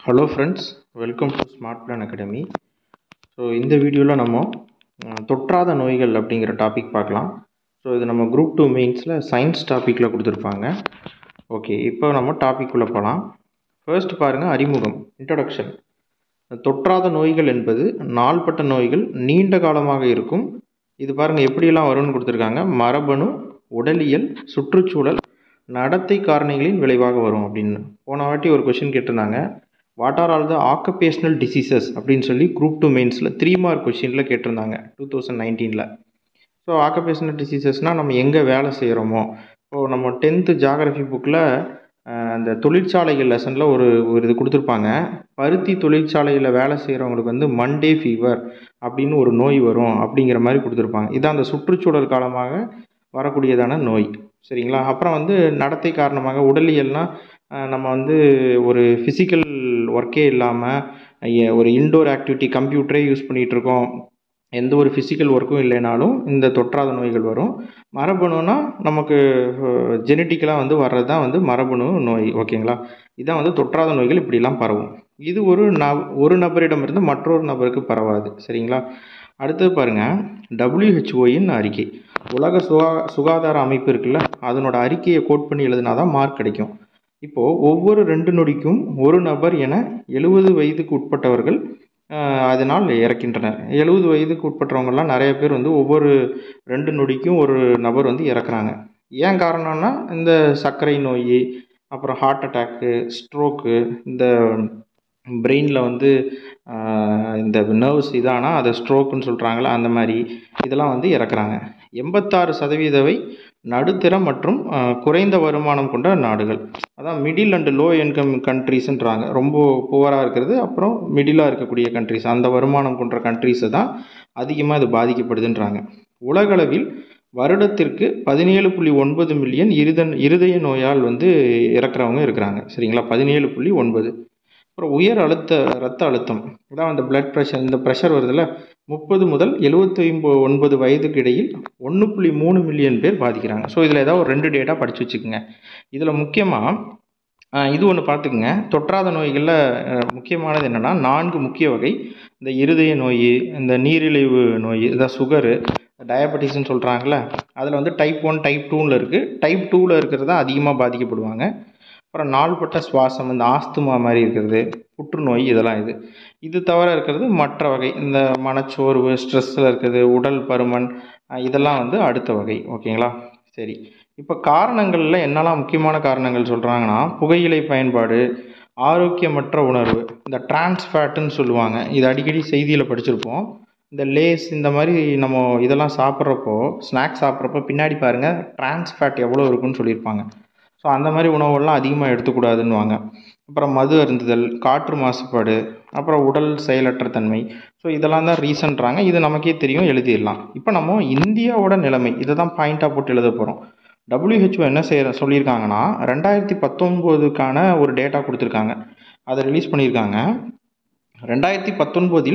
Hello friends, welcome to smart plan academy. So இந்த வீடியோவில் நம்ம தொற்றாத நோய்கள் அப்படிங்கிற டாபிக் பார்க்கலாம். ஸோ இது நம்ம குரூப் 2 மெயின்ஸில் சயின்ஸ் டாப்பிக்கில் கொடுத்துருப்பாங்க. ஓகே, இப்போ நம்ம டாபிக்குள்ளே போகலாம். ஃபர்ஸ்ட் பாருங்கள், அறிமுகம், இன்ட்ரடக்ஷன். தொற்றாத நோய்கள் என்பது நாள்பட்ட நோய்கள், நீண்ட காலமாக இருக்கும். இது பாருங்கள் எப்படியெல்லாம் வரும்னு கொடுத்துருக்காங்க. மரபணு, உடலியல், சுற்றுச்சூழல், நடத்தை காரணிகளின் விளைவாக வரும் அப்படின்னு. போன வாட்டி ஒரு கொஷின் கேட்டிருந்தாங்க, what are all the occupational diseases அப்படின்னு சொல்லி குரூப் 2 மெயின்ஸில் 3 மார்க் கொஷினில் கேட்டிருந்தாங்க 2019. ஸோ ஆக்குபேஷனல் டிசீசஸ்னால் நம்ம எங்கே வேலை செய்கிறோமோ. இப்போது நம்ம 10th ஜாகிரஃபி புக்கில் அந்த தொழிற்சாலைகள் லெசனில் ஒரு இது கொடுத்துருப்பாங்க. பருத்தி தொழிற்சாலையில் வேலை செய்கிறவங்களுக்கு வந்து மண்டே ஃபீவர் அப்படின்னு ஒரு நோய் வரும் அப்படிங்கிற மாதிரி கொடுத்துருப்பாங்க. இதான் அந்த சுற்றுச்சூழல் காலமாக வரக்கூடியதான நோய். சரிங்களா? அப்புறம் வந்து நடத்தை காரணமாக உடலியல்னால் நம்ம வந்து ஒரு ஃபிசிக்கல் ஒர்க்கே இல்லாமல் ஒரு இன்டோர் ஆக்டிவிட்டி, கம்ப்யூட்டரே யூஸ் பண்ணிகிட்ருக்கோம், எந்த ஒரு ஃபிசிக்கல் ஒர்க்கும் இல்லைனாலும் இந்த தொற்றாத நோய்கள் வரும். மரபணுனா நமக்கு ஜெனட்டிக்கலாக வந்து வர்றது தான் வந்து மரபணு நோய். ஓகேங்களா? இதான் வந்து தொற்றாத நோய்கள் இப்படிலாம் பரவும். இது ஒரு நபரிடமிருந்து மற்றொரு நபருக்கு பரவாது. சரிங்களா? அடுத்தது பாருங்கள், WHO-யின் அறிக்கை. உலக சுகாதார அமைப்பு இருக்குல்ல, அதனோட அறிக்கையை கோட் பண்ணி எழுதினா தான் மார்க் கிடைக்கும். இப்போது ஒவ்வொரு 2 நொடிக்கும் ஒரு நபர் என 70 வயதுக்கு உட்பட்டவர்கள் அதனால் இறக்கின்றனர். 70 வயதுக்கு உட்பட்டவங்கலாம் நிறைய பேர் வந்து ஒவ்வொரு 2 நொடிக்கும் ஒரு நபர் வந்து இறக்குறாங்க. ஏன் காரணம்னா இந்த சர்க்கரை நோய், அப்புறம் ஹார்ட் அட்டாக்கு, ஸ்ட்ரோக்கு, இந்த பிரெயினில் வந்து இந்த நர்வ்ஸ் இதானால் அதை ஸ்ட்ரோக்குன்னு சொல்கிறாங்களா, அந்த மாதிரி இதெல்லாம் வந்து இறக்குறாங்க. 86% நடுத்தர மற்றும் குறைந்த வருமானம் கொண்ட நாடுகள், அதான் மிடில் அண்ட் லோ இன்கம் கண்ட்ரிஸ்ன்றாங்க. ரொம்ப புவராக இருக்கிறது, அப்புறம் மிடிலாக இருக்கக்கூடிய கண்ட்ரிஸ், அந்த வருமானம் கொண்ட கண்ட்ரிஸை தான் அதிகமாக இது பாதிக்கப்படுதுன்றாங்க. உலகளவில் வருடத்திற்கு 17.9 மில்லியன் இருதய நோயால் வந்து இறக்குறவங்க இருக்கிறாங்க. சரிங்களா? 17.9. அப்புறம் உயர் ரத்த அழுத்தம், அதான் அந்த பிளட் ப்ரெஷர், இந்த ப்ரெஷர் வருதுல்ல, 30 முதல் 79 வயதுக்கு இடையில் 1.3 மில்லியன் பேர் பாதிக்கிறாங்க. ஸோ இதில் ஏதாவது ஒரு 2 டேட்டா படித்து வச்சுக்கோங்க. இதில் முக்கியமாக இது ஒன்று பார்த்துக்குங்க. தொற்றாத நோய்களில் முக்கியமானது என்னென்னா 4 முக்கிய வகை. இந்த இருதய நோய், இந்த நீரிழிவு நோய், இதான் சுகரு, டயபெட்டிஸ்ன்னு சொல்கிறாங்களே, அதில் வந்து டைப் 1 டைப் 2ன்னு இருக்குது. டைப் 2ல் இருக்கிறது தான் அதிகமாக பாதிக்கப்படுவாங்க. அப்புறம் நாள்பட்ட சுவாசம், இந்த ஆஸ்துமா மாதிரி இருக்கிறது, புற்றுநோய், இதெல்லாம் இது தவிர இருக்கிறது மற்ற வகை. இந்த மனச்சோர்வு, ஸ்ட்ரெஸ்ஸில் இருக்கிறது, உடல் பருமன், இதெல்லாம் வந்து அடுத்த வகை. ஓகேங்களா? சரி, இப்போ காரணங்களில் என்னெல்லாம் முக்கியமான காரணங்கள் சொல்கிறாங்கன்னா, புகையிலை பயன்பாடு, ஆரோக்கியமற்ற உணர்வு, இந்த டிரான்ஸ்ஃபேட்டுன்னு சொல்லுவாங்க, இது அடிக்கடி செய்தியில் படிச்சிருப்போம். இந்த லேஸ் இந்த மாதிரி நம்ம இதெல்லாம் சாப்பிட்றப்போ, ஸ்நாக்ஸ் சாப்பிட்றப்போ பின்னாடி பாருங்கள் டிரான்ஸ்ஃபேட் எவ்வளோ இருக்குன்னு சொல்லியிருப்பாங்க. ஸோ அந்த மாதிரி உணவுகள்லாம் அதிகமாக எடுத்துக்கூடாதுன்னுவாங்க. அப்புறம் மது அருந்துதல், காற்று மாசுபாடு, அப்புறம் உடல் செயலற்ற தன்மை. ஸோ இதெல்லாம் தான் ரீசன்றாங்க. இது நமக்கே தெரியும், எழுதிடலாம். இப்போ நம்ம இந்தியாவோட நிலைமை இதை தான் பாயிண்ட்டாக போட்டு எழுத போகிறோம். WHO என்ன சொல்லியிருக்காங்கன்னா, 2019க்கான ஒரு டேட்டா கொடுத்துருக்காங்க, அதை ரிலீஸ் பண்ணியிருக்காங்க. 2019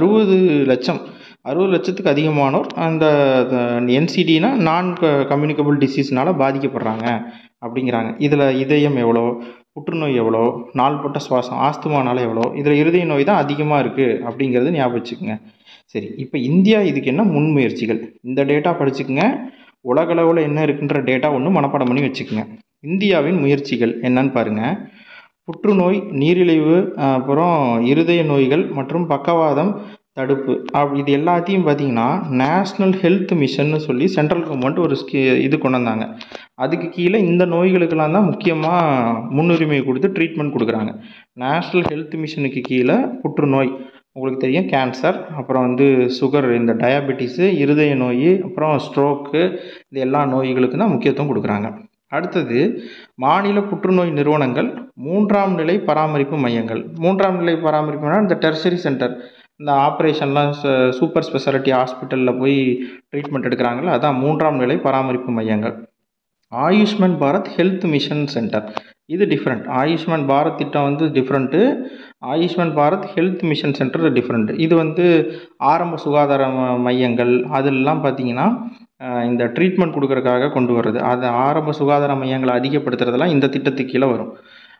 60 லட்சத்துக்கு அதிகமானோர் அந்த NCDனா நான் கம்யூனிகபிள் டிசீஸ்னால் பாதிக்கப்படுறாங்க அப்படிங்கிறாங்க. இதில் இதயம் எவ்வளோ, புற்றுநோய் எவ்வளோ, நாள்பட்ட சுவாசம், ஆஸ்துமானால் எவ்வளோ, இதில் இருதய நோய் தான் அதிகமாக இருக்குது அப்படிங்கிறது ஞாபகம் வச்சுக்கோங்க. சரி, இப்போ இந்தியா இதுக்கு என்ன முன்முயற்சிகள், இந்த டேட்டா படிச்சுக்கோங்க. உலகளவில் என்ன இருக்குன்ற டேட்டா ஒன்று மனப்பாடம் பண்ணி வச்சுக்கோங்க. இந்தியாவின் முயற்சிகள் என்னன்னு பாருங்கள். புற்றுநோய், நீரிழிவு, அப்புறம் இருதய நோய்கள் மற்றும் பக்கவாதம் தடுப்பு, இது எல்லாத்தையும் பார்த்திங்கன்னா நேஷ்னல் ஹெல்த் மிஷன்னு சொல்லி சென்ட்ரல் கவர்மெண்ட் ஒரு இது கொண்டு வந்தாங்க. அதுக்கு கீழே இந்த நோய்களுக்கெல்லாம் தான் முக்கியமாக முன்னுரிமை கொடுத்து ட்ரீட்மெண்ட் கொடுக்குறாங்க. நேஷ்னல் ஹெல்த் மிஷனுக்கு கீழே புற்றுநோய், உங்களுக்கு தெரியும், கேன்சர், அப்புறம் வந்து சுகர், இந்த டயபெட்டிஸு, இருதய நோய், அப்புறம் ஸ்ட்ரோக்கு, இது எல்லா நோய்களுக்கும் தான் முக்கியத்துவம் கொடுக்குறாங்க. அடுத்தது மாநில புற்றுநோய் நிறுவனங்கள், 3ஆம் நிலை பராமரிப்பு மையங்கள். 3ஆம் நிலை பராமரிப்புனா இந்த டெர்சரி சென்டர், இந்த ஆப்ரேஷன்லாம் சூப்பர் ஸ்பெஷாலிட்டி ஹாஸ்பிட்டலில் போய் ட்ரீட்மெண்ட் எடுக்கிறாங்களா, அதான் 3ஆம் நிலை பராமரிப்பு மையங்கள். Ayushman Bharat health mission centre, இது டிஃப்ரெண்ட். ஆயுஷ்மான் பாரத் திட்டம் வந்து different, Ayushman Bharat health mission centre different. இது வந்து ஆரம்ப சுகாதார மையங்கள், அதெல்லாம் பார்த்திங்கன்னா இந்த ட்ரீட்மெண்ட் கொடுக்கறதுக்காக கொண்டு வர்றது. அது ஆரம்ப சுகாதார மையங்களை அதிகப்படுத்துறதெல்லாம் இந்த திட்டத்துக்கு கீழே வரும்.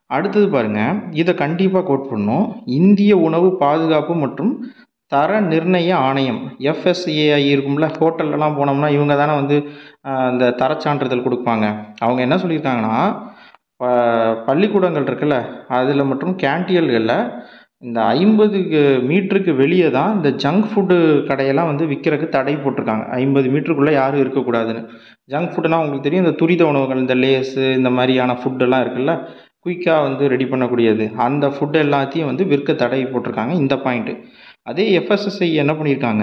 அடுத்தது பாருங்கள், இதை கண்டிப்பாக கோட் பண்ணணும். இந்திய உணவு பாதுகாப்பு மற்றும் தர நிர்ணய ஆணையம், FSAI இருக்கும்ல, ஹோட்டல்லலாம் போனோம்னா இவங்க தானே வந்து இந்த தரச்சான்றிதழ் கொடுப்பாங்க. அவங்க என்ன சொல்லியிருக்காங்கன்னா, பள்ளிக்கூடங்கள் இருக்குல்ல, அதில் மற்றும் கேன்டீன்களில் இந்த 50 மீட்டருக்கு வெளியே தான் இந்த ஜங்க் ஃபுட்டு கடையெல்லாம் வந்து விற்கிறதுக்கு தடை போட்டிருக்காங்க. 50 மீட்டருக்குள்ளே யாரும் இருக்கக்கூடாதுன்னு. ஜங்க் ஃபுட்டுனால் உங்களுக்கு தெரியும், இந்த துரித உணவுகள், இந்த லேஸு இந்த மாதிரியான ஃபுட்டெல்லாம் இருக்குல்ல, குயிக்காக வந்து ரெடி பண்ணக்கூடியது, அந்த ஃபுட் எல்லாத்தையும் வந்து விற்க தடை போட்டிருக்காங்க. இந்த பாயிண்ட்டு. அதே FSSAI என்ன பண்ணியிருக்காங்க,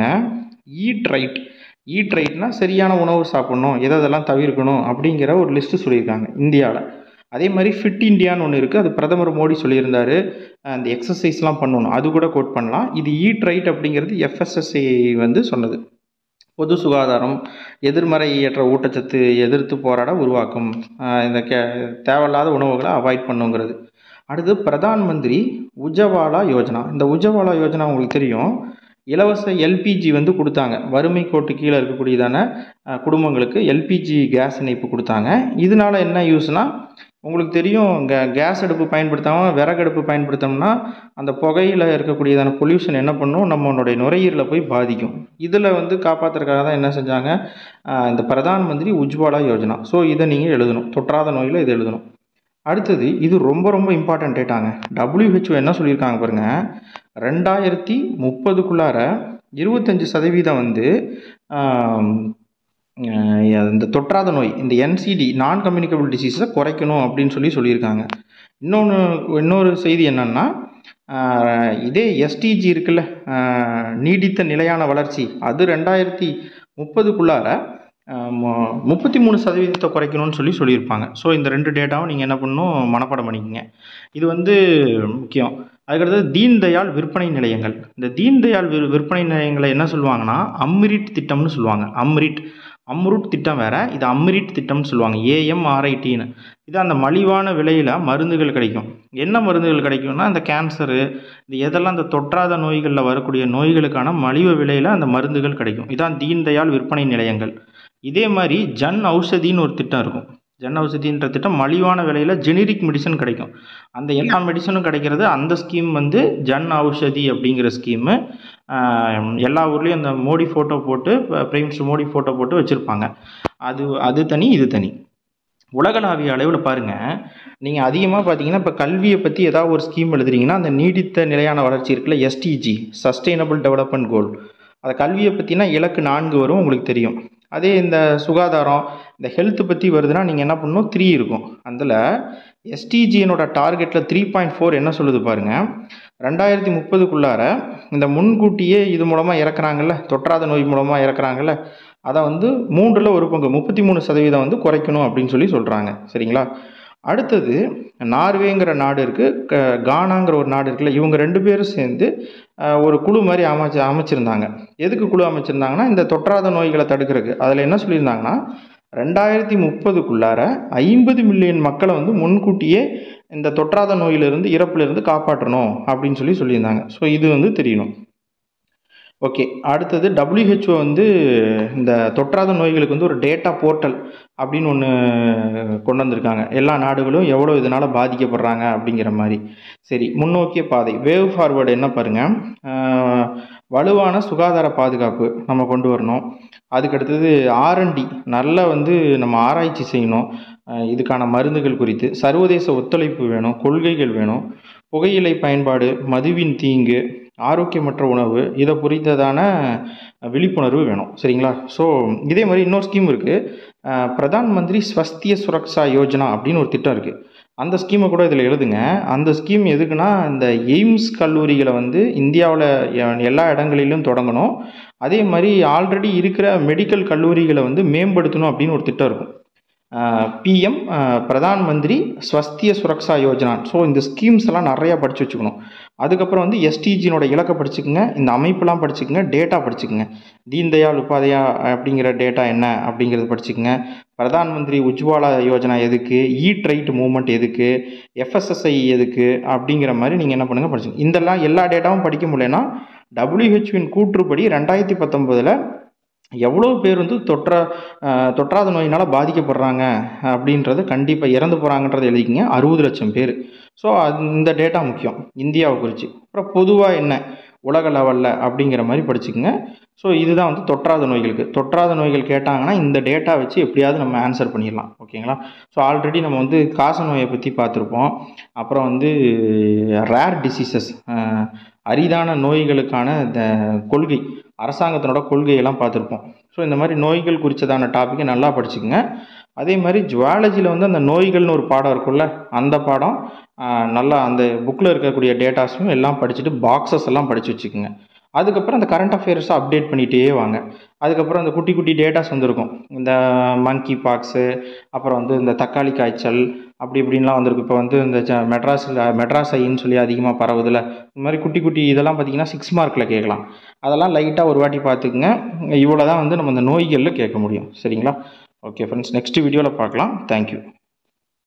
ஈட் ரைட்னா சரியான உணவு சாப்பிட்ணும், எதெல்லாம் தவிர்க்கணும் அப்படிங்கிற ஒரு லிஸ்ட்டு சொல்லியிருக்காங்க இந்தியாவில். அதே மாதிரி ஃபிட் இண்டியான்னு ஒன்று இருக்குது, அது பிரதமர் மோடி சொல்லியிருந்தார், அந்த எக்ஸசைஸ்லாம் பண்ணணும், அது கூட கோட் பண்ணலாம். இது ஈட் ரைட் அப்படிங்கிறது FSSAI வந்து சொன்னது. பொது சுகாதாரம், எதிர்மறையற்ற ஊட்டச்சத்து எதிர்த்து போராட உருவாக்கும், இந்த தேவையில்லாத உணவுகளை அவாய்ட் பண்ணுங்கிறது. அடுத்து பிரதான் மந்திரி உஜ்வாலா யோஜனா. இந்த உஜ்வாலா யோஜனா உங்களுக்கு தெரியும், இலவச LPG வந்து கொடுத்தாங்க. வறுமை கோட்டு கீழே இருக்கக்கூடியதான குடும்பங்களுக்கு LPG கேஸ் இணைப்பு கொடுத்தாங்க. இதனால என்ன யூஸ்னால், உங்களுக்கு தெரியும், கேஸ் அடுப்பு பயன்படுத்தாமல் விறகு அடுப்பு பயன்படுத்தோம்னா அந்த புகையில் இருக்கக்கூடியதான பொல்யூஷன் என்ன பண்ணும், நம்மளுடைய நுரையீரலில் போய் பாதிக்கும். இதில் வந்து காப்பாற்றுறதுக்காக தான் என்ன செஞ்சாங்க, இந்த பிரதான் மந்திரி உஜ்வாலா யோஜனா. ஸோ இதை நீங்கள் எழுதணும், தொற்றாத நோயில் இதை எழுதணும். அடுத்தது, இது ரொம்ப ரொம்ப இம்பார்ட்டன்ட் டேட்டாங்க. WHO என்ன சொல்லியிருக்காங்க பாருங்கள், 2030க்குள்ளார 25% வந்து இந்த தொற்றாத நோய், இந்த NCD நான் கம்யூனிகபிள் டிசீஸை குறைக்கணும் அப்படின்னு சொல்லியிருக்காங்க. இன்னொரு செய்தி என்னன்னா, இதே SDG இருக்குல்ல, நீடித்த நிலையான வளர்ச்சி, அது 2030க்குள்ளார 33% குறைக்கணும்னு சொல்லியிருப்பாங்க. ஸோ இந்த 2 டேட்டாவும் நீங்கள் என்ன பண்ணணும், மனப்பாடம் பண்ணிக்கங்க. இது வந்து முக்கியம். அதுக்கடுத்தது தீன் தயாள் விற்பனை நிலையங்கள். இந்த தீன் தயாள் விற்பனை நிலையங்களை என்ன சொல்லுவாங்கன்னா, அம்ரிட் திட்டம்னு சொல்லுவாங்க. அம்ருட் திட்டம் வேறு, இது அம்ரிட் திட்டம்னு சொல்லுவாங்க, AMRITன்னு. இது அந்த மலிவான விலையில் மருந்துகள் கிடைக்கும். என்ன மருந்துகள் கிடைக்கும்னா, இந்த கேன்சரு, இது எதெல்லாம் இந்த தொற்றாத நோய்களில் வரக்கூடிய நோய்களுக்கான மலிவு விலையில் அந்த மருந்துகள் கிடைக்கும். இதான் தீன் தயாள் விற்பனை நிலையங்கள். இதே மாதிரி ஜன் ஔஷதின்னு ஒரு திட்டம் இருக்கும். ஜன் ஔஷதின்ற திட்டம் மலிவான விலையில் ஜெனரிக் மெடிசன் கிடைக்கும். அந்த எல்லா மெடிசனும் கிடைக்கிறது. அந்த ஸ்கீம் வந்து ஜன் ஔஷதி அப்படிங்கிற ஸ்கீமு. எல்லா ஊர்லேயும் அந்த மோடி ஃபோட்டோ போட்டு, பிரைம் மினிஸ்டர் மோடி ஃபோட்டோ போட்டு வச்சுருப்பாங்க. அது தனி, இது தனி. உலகளாவிய அளவில் பாருங்கள், நீங்கள் அதிகமாக பார்த்தீங்கன்னா, இப்போ கல்வியை பற்றி ஏதாவது ஒரு ஸ்கீம் எழுதுறீங்கன்னா, அந்த நீடித்த நிலையான வளர்ச்சி இருக்குல்ல, SDG சஸ்டைனபிள் டெவலப்மெண்ட் கோல், அந்த கல்வியை பற்றினா இலக்கு 4 வரும், உங்களுக்கு தெரியும். அதே இந்த சுகாதாரம், இந்த ஹெல்த்து பற்றி வருதுன்னா நீங்கள் என்ன பண்ணணும், 3 இருக்கும். அதில் SDGனோட டார்கெட்டில் 3.4 என்ன சொல்லுது பாருங்கள், 2030க்குள்ளார இந்த முன்கூட்டியே இது மூலமாக இறக்குறாங்கல்ல, தொற்றாத நோய் மூலமாக இறக்குறாங்கல்ல, அதை வந்து 3ல் 1 பங்கு 33% வந்து குறைக்கணும் அப்படின்னு சொல்கிறாங்க. சரிங்களா? அடுத்தது நார்வேங்கிற நாடு இருக்குது, கானாங்கிற ஒரு நாடு இருக்குல்ல, இவங்க 2 பேரும் சேர்ந்து ஒரு குழு மாதிரி அமைச்சிருந்தாங்க. எதுக்கு குழு அமைச்சிருந்தாங்கன்னா, இந்த தொற்றாத நோய்களை தடுக்கிறதுக்கு. அதில் என்ன சொல்லியிருந்தாங்கன்னா, 2030க்குள்ளார 50 மில்லியன் மக்களை வந்து முன்கூட்டியே இந்த தொற்றாத நோயிலிருந்து, இறப்பிலிருந்து காப்பாற்றணும் அப்படின்னு சொல்லியிருந்தாங்க. ஸோ இது வந்து தெரியணும். ஓகே, அடுத்தது WHO வந்து இந்த தொற்றாத நோய்களுக்கு வந்து ஒரு டேட்டா போர்ட்டல் அப்படின்னு ஒன்று கொண்டு வந்திருக்காங்க. எல்லா நாடுகளும் எவ்வளோ இதனால் பாதிக்கப்படுறாங்க அப்படிங்கிற மாதிரி. சரி, முன்னோக்கிய பாதை, வேவ் ஃபார்வர்டு என்ன பாருங்கள், வலுவான சுகாதார பாதுகாப்பு நம்ம கொண்டு வரணும். அதுக்கடுத்தது R&D நல்லா வந்து நம்ம ஆராய்ச்சி செய்யணும், இதுக்கான மருந்துகள் குறித்து. சர்வதேச ஒத்துழைப்பு வேணும், கொள்கைகள் வேணும். புகையிலை பயன்பாடு, மதுவின் தீங்கு, ஆரோக்கியமற்ற உணவு, இதை குறித்ததான விழிப்புணர்வு வேணும். சரிங்களா? ஸோ இதே மாதிரி இன்னொரு ஸ்கீம் இருக்குது, பிரதான் மந்திரி ஸ்வஸ்திய சுரக்ஷா யோஜனா அப்படின்னு ஒரு திட்டம் இருக்குது. அந்த ஸ்கீமை கூட இதில் எழுதுங்க. அந்த ஸ்கீம் எதுக்குன்னா, இந்த எய்ம்ஸ் கல்லூரிகளை வந்து இந்தியாவில் எல்லா இடங்களிலும் தொடங்கணும். அதே மாதிரி ஆல்ரெடி இருக்கிற மெடிக்கல் கல்லூரிகளை வந்து மேம்படுத்தணும் அப்படின்னு ஒரு திட்டம் இருக்கும். PM பிரதான் மந்திரி ஸ்வஸ்திய சுரக்ஷா யோஜனா. ஸோ இந்த ஸ்கீம்ஸ் எல்லாம் நிறையா படித்து வச்சுக்கணும். அதுக்கப்புறம் வந்து SDGனோட இலக்கை படிச்சுக்குங்க, இந்த அமைப்பெல்லாம் படிச்சுக்குங்க, டேட்டா படிச்சுக்குங்க. தீன் தயாள் உபாத்யா அப்படிங்கிற டேட்டா என்ன அப்படிங்கிறது படிச்சுக்குங்க. பிரதான் மந்திரி உஜ்வாலா யோஜனா எதுக்கு, ஈட் ரைட் மூவ்மெண்ட் எதுக்கு, FSSAI எதுக்கு அப்படிங்கிற மாதிரி நீங்கள் என்ன பண்ணுங்கள், படிச்சுங்க. இதெல்லாம் எல்லா டேட்டாவும் படிக்க முடியலன்னா WHOவின் கூற்றுப்படி 2019 எவ்வளோ பேர் வந்து தொற்றாத நோயினால் பாதிக்கப்படுறாங்க அப்படின்றது கண்டிப்பாக இறந்து போகிறாங்கன்றதை எழுதிக்கிங்க. 60 லட்சம் பேர். ஸோ இந்த டேட்டா முக்கியம் இந்தியாவை குறித்து. அப்புறம் பொதுவாக என்ன உலக லெவலில் அப்படிங்கிற மாதிரி படிச்சுக்கோங்க. ஸோ இதுதான் வந்து தொற்றாத நோய்களுக்கு. தொற்றாத நோய்கள் கேட்டாங்கன்னா இந்த டேட்டா வச்சு எப்படியாவது நம்ம ஆன்சர் பண்ணிடலாம். ஓகேங்களா? ஸோ ஆல்ரெடி நம்ம வந்து காச நோயை பற்றி பார்த்துருப்போம். அப்புறம் வந்து ரேர் டிசீசஸ், அரிதான நோய்களுக்கான கொள்கை, அரசாங்கத்தினோட கொள்கையெல்லாம் பார்த்துருப்போம். ஸோ இந்த மாதிரி நோய்கள் குறித்ததான டாப்பிக்கை நல்லா படிச்சுக்கோங்க. அதே மாதிரி ஜுவாலஜியில் வந்து அந்த நோய்கள்னு ஒரு பாடம் இருக்குல்ல, அந்த பாடம் நல்லா அந்த புக்கில் இருக்கக்கூடிய டேட்டாஸும் எல்லாம் படிச்சுட்டு பாக்ஸஸ் எல்லாம் படித்து வச்சுக்கோங்க. அதுக்கப்புறம் அந்த கரண்ட் அஃபேர்ஸை அப்டேட் பண்ணிகிட்டே வாங்க. அதுக்கப்புறம் அந்த குட்டி குட்டி டேட்டாஸ் வந்துருக்கும். இந்த மங்கி பாக்ஸு, அப்புறம் வந்து இந்த தக்காளி காய்ச்சல், அப்படி இப்படின்லாம் வந்திருக்கு. இப்போ வந்து இந்த மெட்ராஸ் ஐன்னு சொல்லி அதிகமாக பரவுதில்ல, இந்த மாதிரி குட்டி குட்டி இதெல்லாம் பார்த்திங்கன்னா 6 மார்க்கில் கேட்கலாம். அதெல்லாம் லைட்டாக ஒரு வாட்டி பார்த்துக்குங்க. இவ்வளோ தான் வந்து நம்ம இந்த நோய்களில் கேட்க முடியும். சரிங்களா? ஓகே ஃப்ரெண்ட்ஸ், நெக்ஸ்ட் வீடியோவில் பார்க்கலாம். தேங்க்யூ.